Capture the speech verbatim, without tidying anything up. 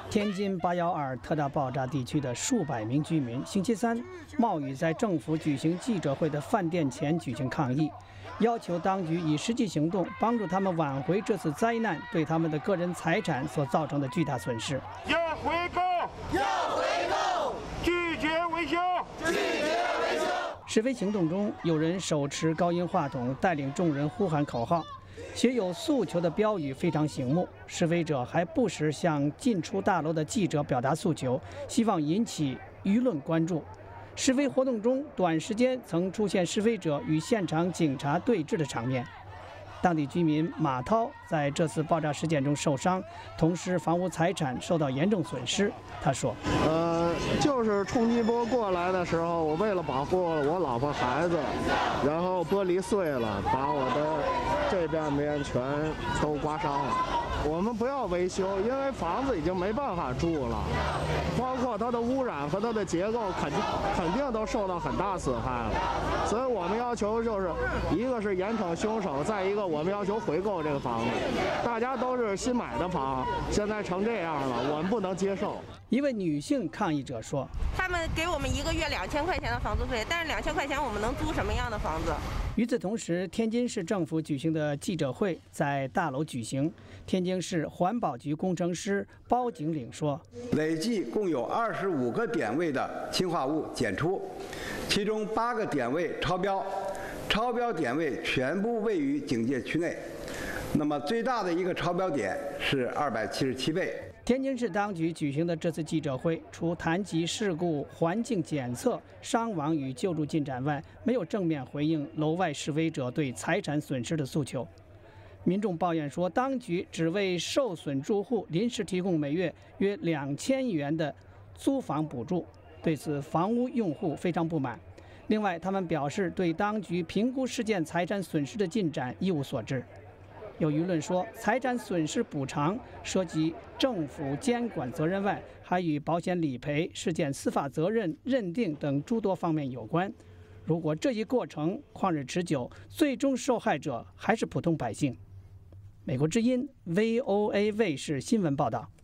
天津八幺二特大爆炸地区的数百名居民星期三冒雨在政府举行记者会的饭店前举行抗议，要求当局以实际行动帮助他们挽回这次灾难对他们的个人财产所造成的巨大损失。 要回购， 要回购， 拒绝维修， 拒绝维修。 示威行动中，有人手持高音话筒，带领众人呼喊口号。写有诉求的标语非常醒目，示威者还不时向进出大楼的记者表达诉求，希望引起舆论关注。示威活动中，短时间曾出现示威者与现场警察对峙的场面。当地居民马涛在这次爆炸事件中受伤，同时房屋财产受到严重损失。他说：“ 呃，就是冲击波过来的时候，我为了保护我老婆孩子，然后玻璃碎了，把我的这边面全都刮伤了。我们不要维修，因为房子已经没办法住了，包括它的污染和它的结构肯定肯定都受到很大损害了。所以我们要求就是，一个是严惩凶手，再一个我们要求回购这个房子。大家都是新买的房，现在成这样了，我们不能接受。” 一位女性抗议者说：“ 他们给我们一个月两千块钱的房租费，但是两千块钱我们能租什么样的房子？” 与此同时，天津市政府举行的记者会在大楼举行。天津市环保局工程师包景岭说：“ 累计共有二十五个点位的氰化物检出，其中八个点位超标，超标点位全部位于警戒区内。那么最大的一个超标点是二百七十七倍。” 天津市当局举行的这次记者会，除谈及事故环境检测、伤亡与救助进展外，没有正面回应楼外示威者对财产损失的诉求。民众抱怨说，当局只为受损住户临时提供每月约两千元的租房补助，对此房屋用户非常不满。另外，他们表示对当局评估事件财产损失的进展一无所知。有舆论说，财产损失补偿涉及政府监管责任外，还与保险理赔、事件司法责任认定等诸多方面有关。如果这一过程旷日持久，最终受害者还是普通百姓。美国之音 V O A 卫视新闻报道。